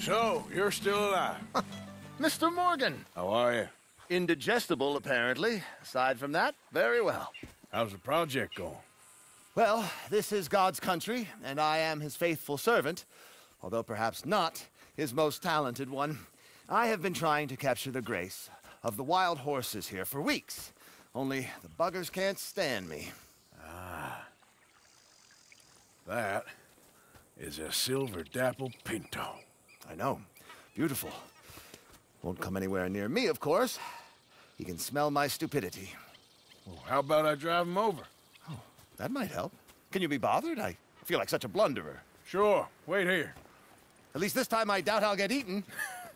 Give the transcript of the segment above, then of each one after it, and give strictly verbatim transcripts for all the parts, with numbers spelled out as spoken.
So, you're still alive. Mister Morgan. How are you? Indigestible, apparently. Aside from that, very well. How's the project going? Well, this is God's country, and I am his faithful servant, although perhaps not his most talented one. I have been trying to capture the grace of the wild horses here for weeks, only the buggers can't stand me. Ah. That is a silver dapple Pinto. I know. Beautiful. Won't come anywhere near me, of course. He can smell my stupidity. Well, how about I drive him over? Oh, that might help. Can you be bothered? I feel like such a blunderer. Sure. Wait here. At least this time I doubt I'll get eaten.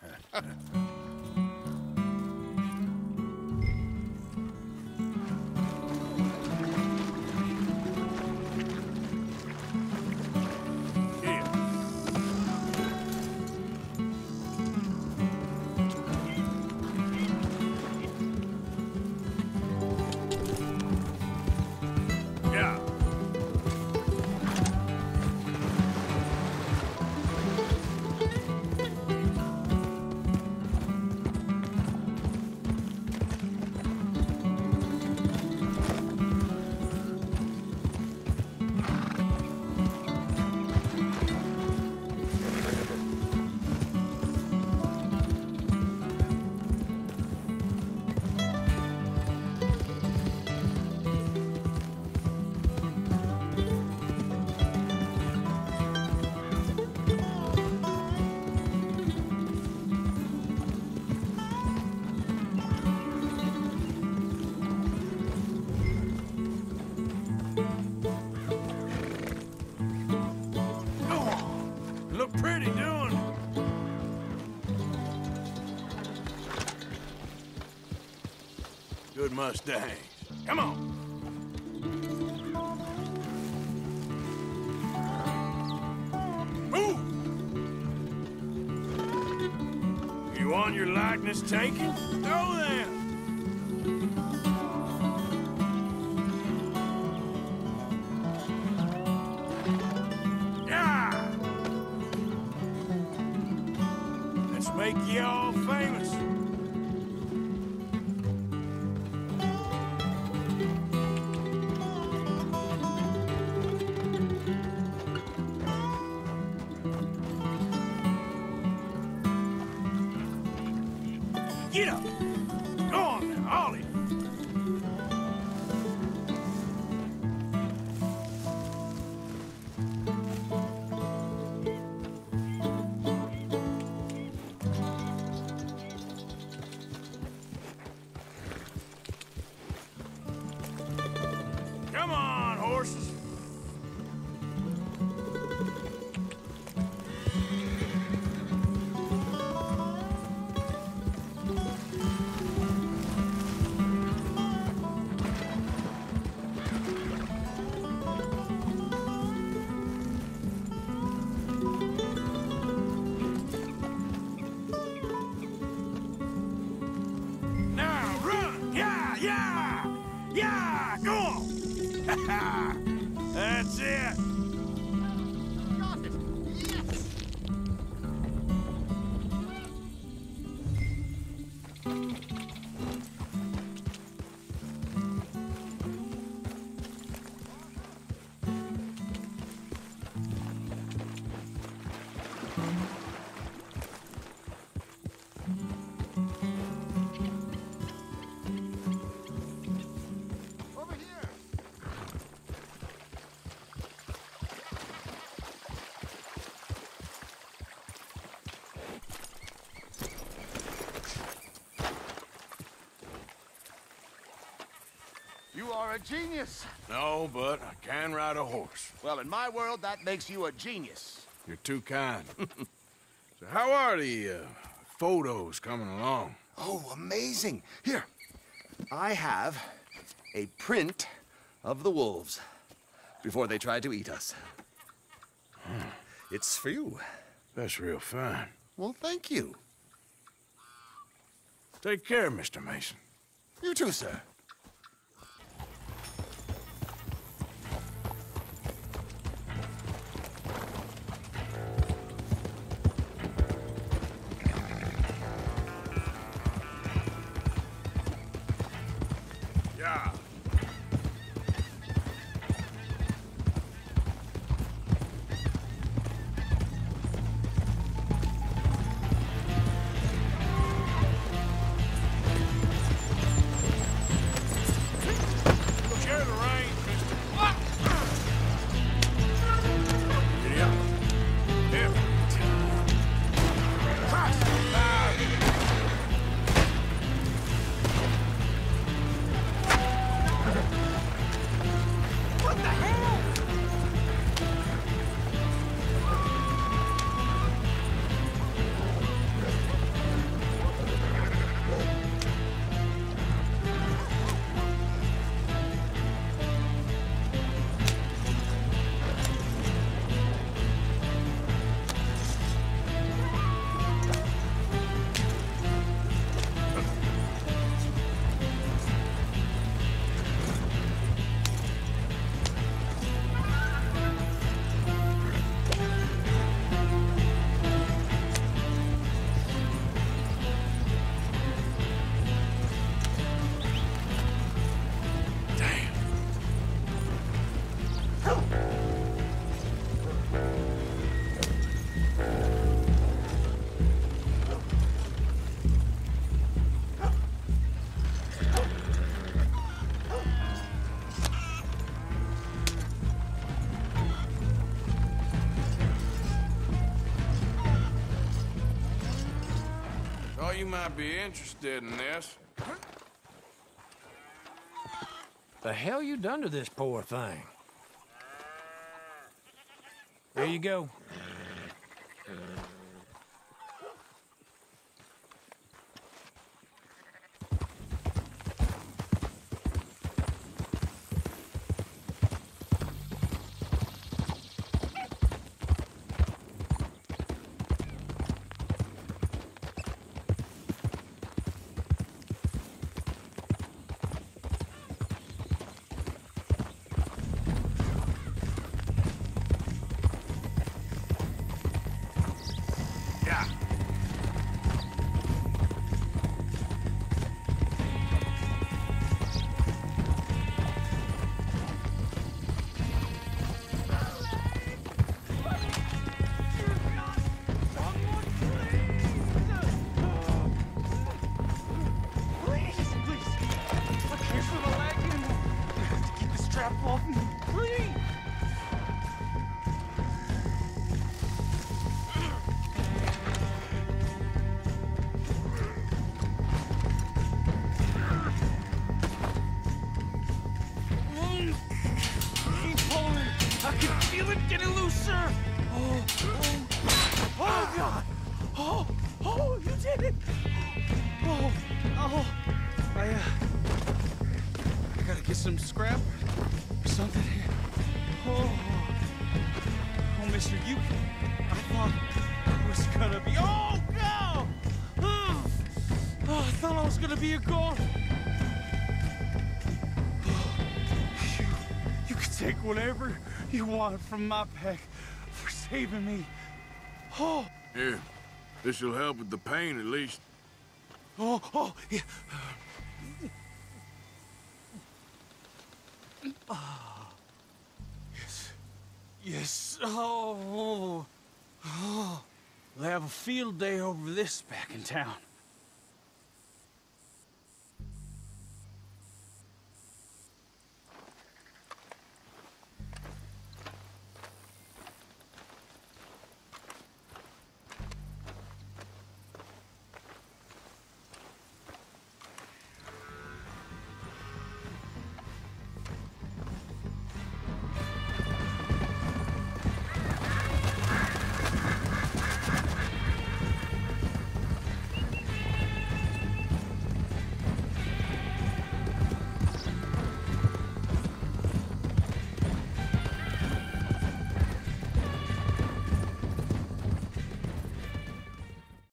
Look pretty doing it. Good Mustangs. Come on. Move! You want your likeness taken? Go then. Make you all famous. Get up. Go on now, Ollie. Come on, horses. Now run! Yeah, yeah! Yeah! Go on! That's it! Got it! Yes! Over here! You are a genius. No, but I can ride a horse. Well, in my world, that makes you a genius. You're too kind. So how are the uh, photos coming along? Oh, amazing. Here, I have a print of the wolves before they tried to eat us. Hmm. It's for you. That's real fine. Well, thank you. Take care, Mister Mason. You too, sir. you might be interested in this. The hell you done to this poor thing? There you go. Some scrap or something here. Oh, oh, mister, you, I thought I was gonna be, oh, no! Oh, oh, I thought I was gonna be a god. Oh, you, you can take whatever you want from my pack for saving me. Oh. Here, this'll help with the pain at least. Oh, oh, yeah. Oh, yes, yes, oh, oh, we'll have a field day over this back in town.